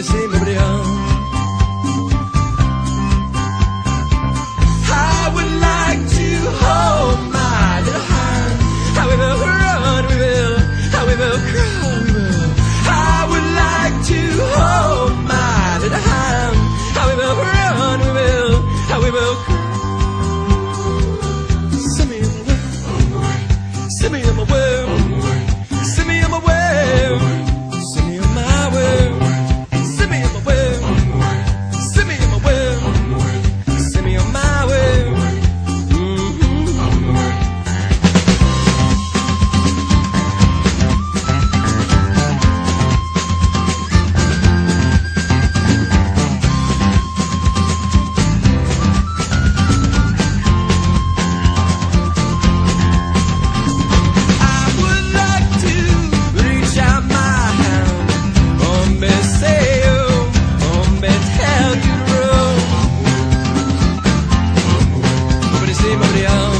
I would like to hold my little hand. How we will run, we will. How we will cry, we will. I would like to hold my little hand. How we will run, we will. How we will cry. Send me on my way. Send me on my way. Send me on my way. Send me on my way. Send me on my way. Send me on my way. Send me on my way. See my